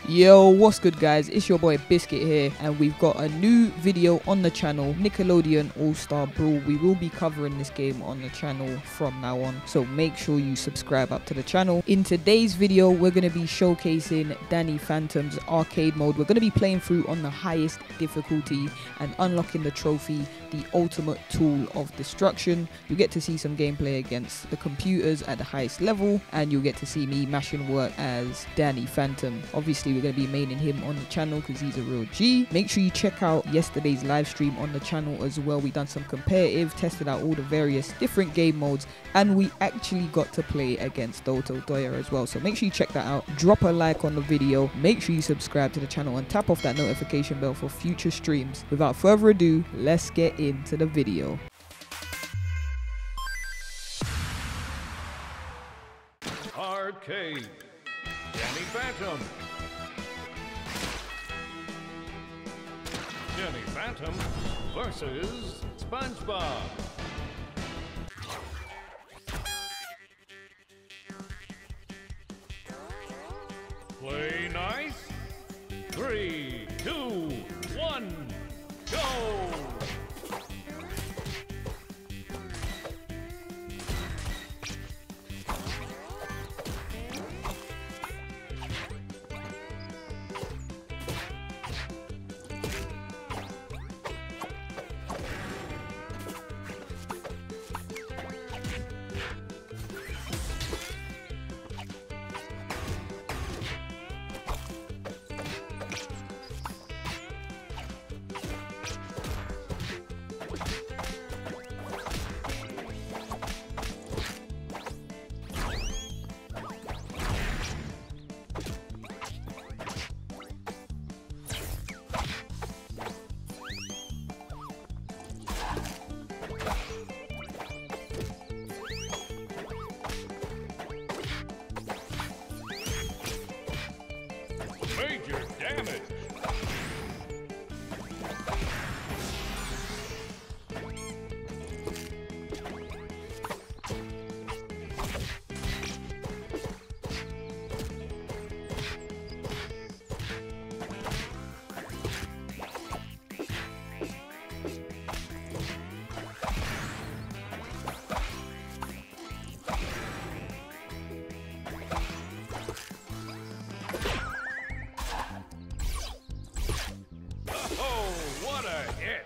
Yo, what's good guys, it's your boy Biscuit here, and we've got a new video on the channel, Nickelodeon All-Star Brawl. We will be covering this game on the channel from now on, so make sure you subscribe up to the channel. In today's video, we're going to be showcasing Danny Phantom's arcade mode. We're going to be playing through on the highest difficulty and unlocking the trophy, the ultimate tool of destruction. You get to see some gameplay against the computers at the highest level, and you'll get to see me mashing work as Danny Phantom. Obviously, we're going to be maining him on the channel because he's a real G. Make sure you check out yesterday's live stream on the channel as well. We done some competitive, tested out all the various different game modes, and we actually got to play against Doto Doya as well. So make sure you check that out. Drop a like on the video. Make sure you subscribe to the channel and tap off that notification bell for future streams. Without further ado, let's get into the video. Arcade. Danny Phantom. Danny Phantom versus SpongeBob. Play nice. 3, 2, 1, go! Major damage. What a hit!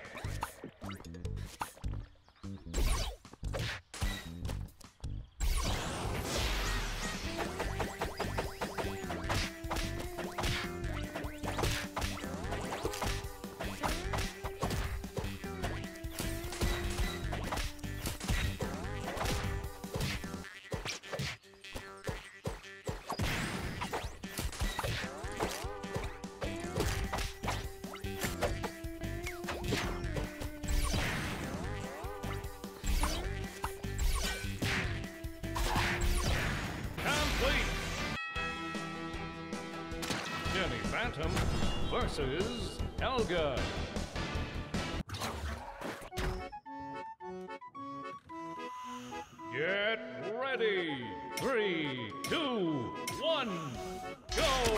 Danny Phantom versus Helga. Get ready. 3, 2, 1, go!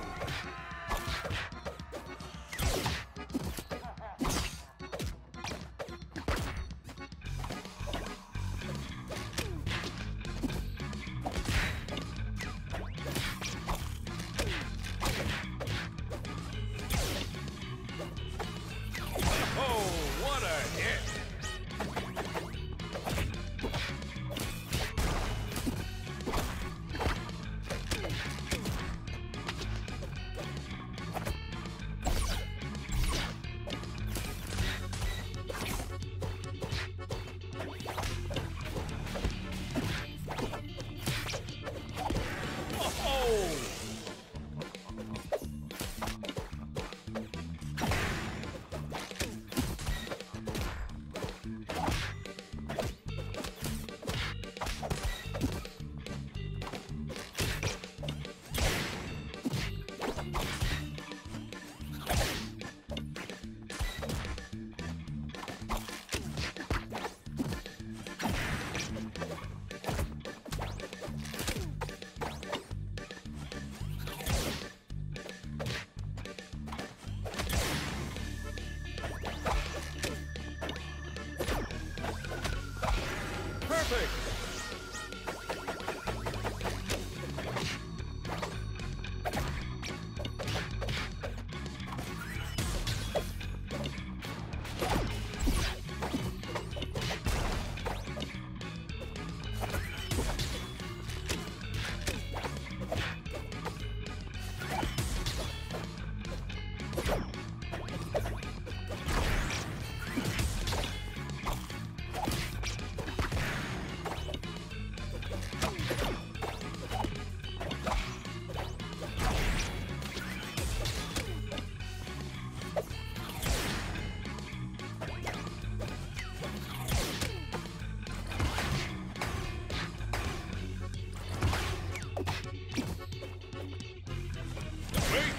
What a hit!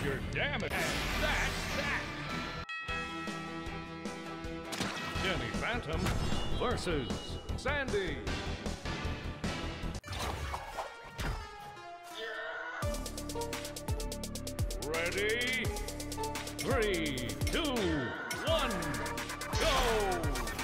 your damage. And that's that. Jenny Phantom versus Sandy. Ready? 3, 2, 1, go!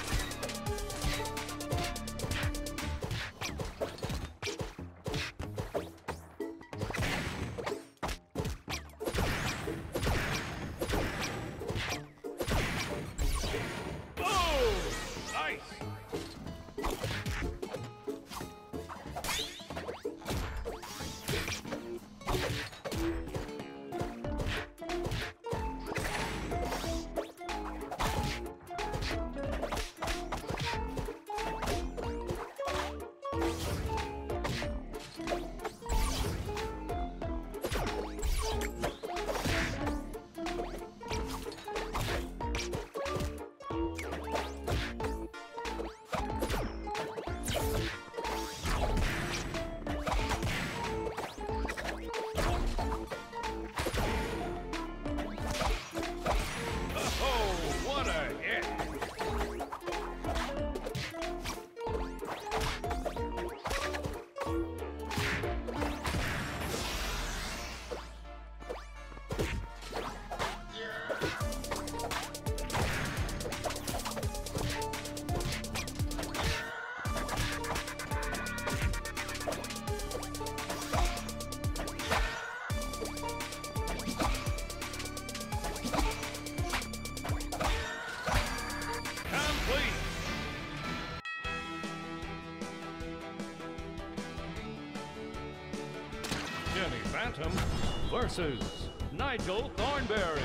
Jenny Phantom versus Nigel Thornberry.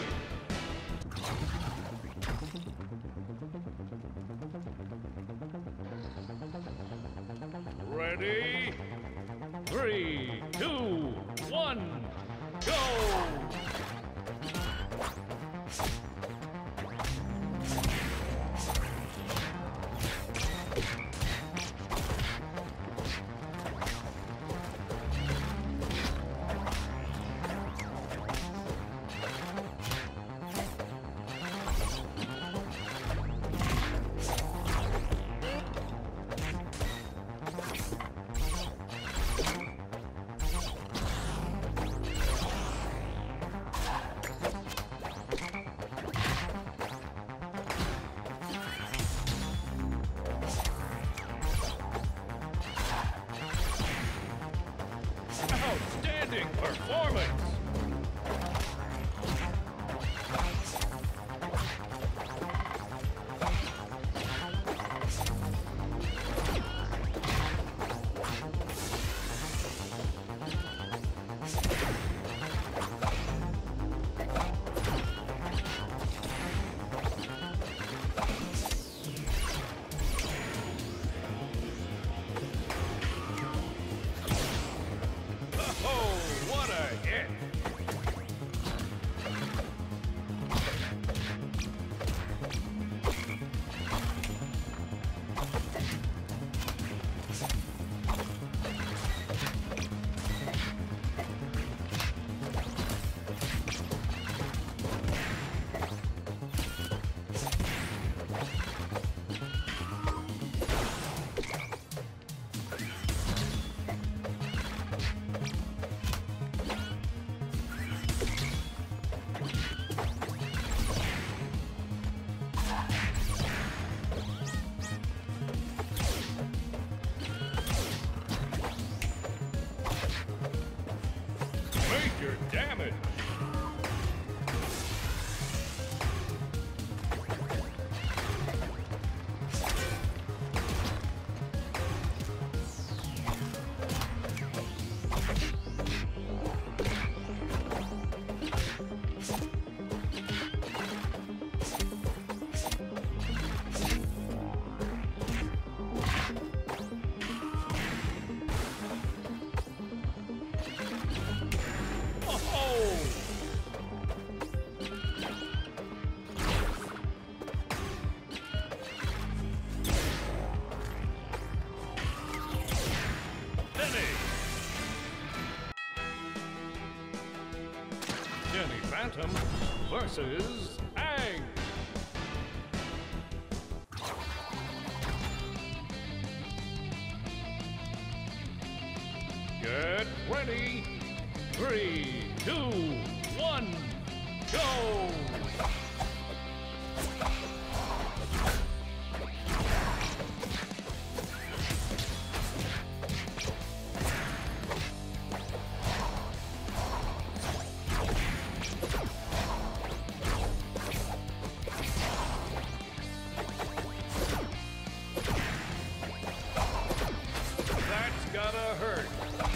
Ready? 3, 2, 1, go! Outstanding performance! What a Phantom versus Aang. Get ready. 3, 2, 1, go! That's gotta hurt.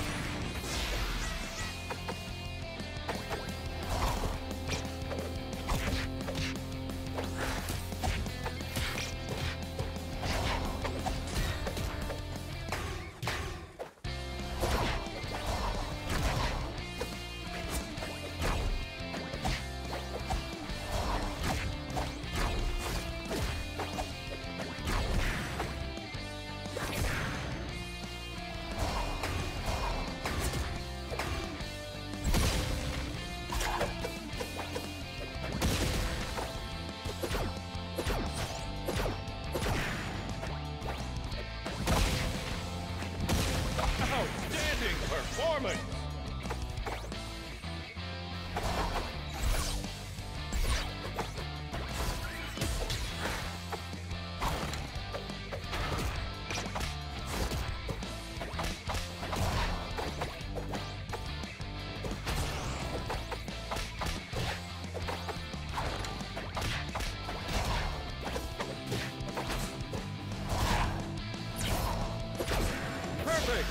Outstanding performance! Perfect!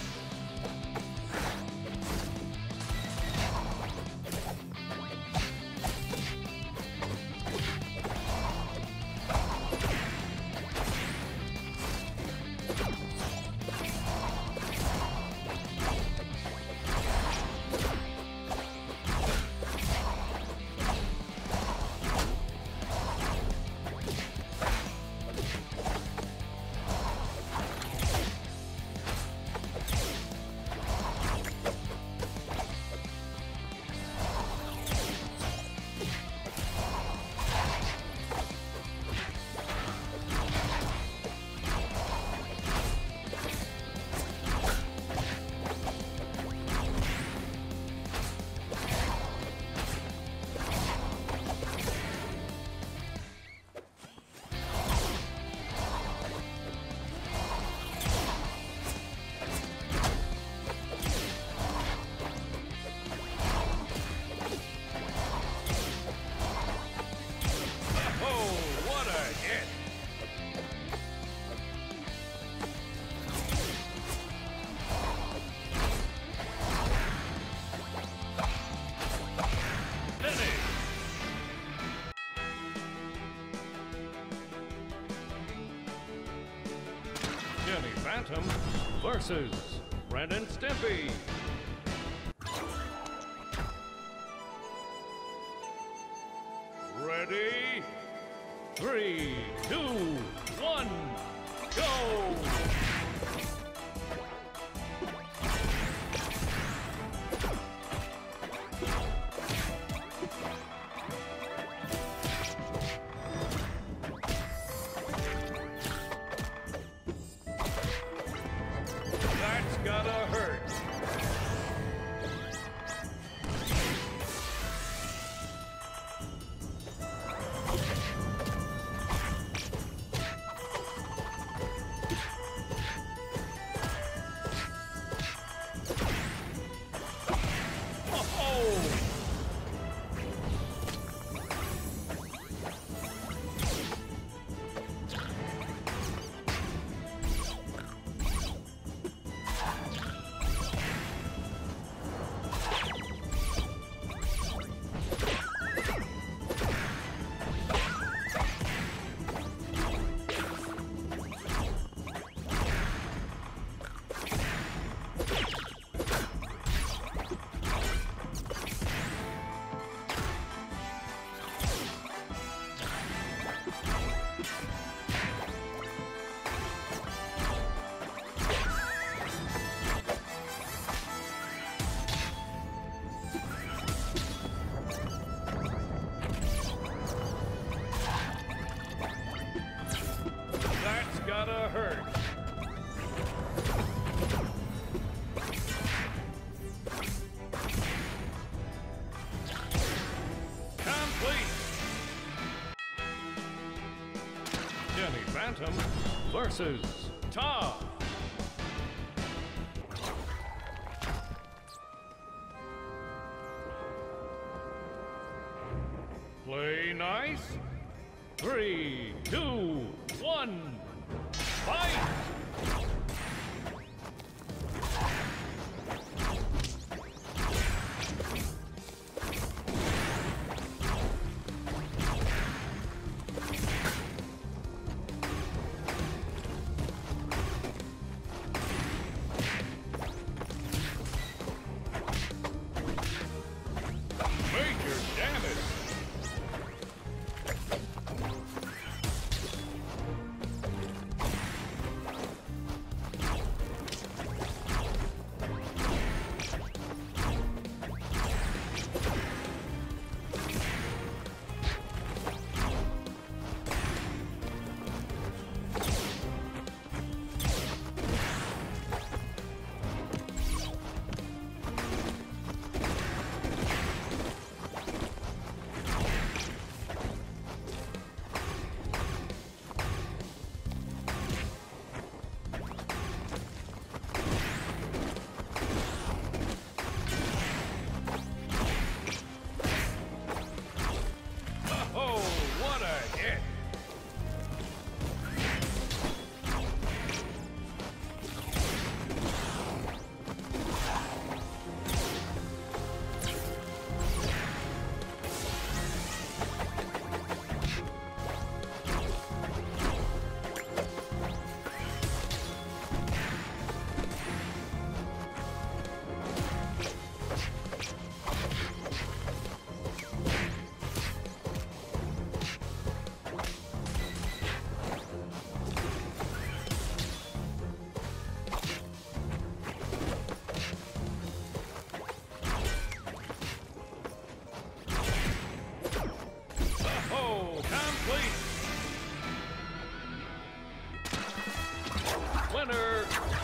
Oh, what a hit! Finish! Jenny Phantom versus Ren and Stimpy. Ready? 3, 2, 1, go! That's gotta hurt. Jenny Phantom versus Todd. Play nice. 3, 2, 1, fight! Major damage! Oh, what a hit! Oh, complete! Winner,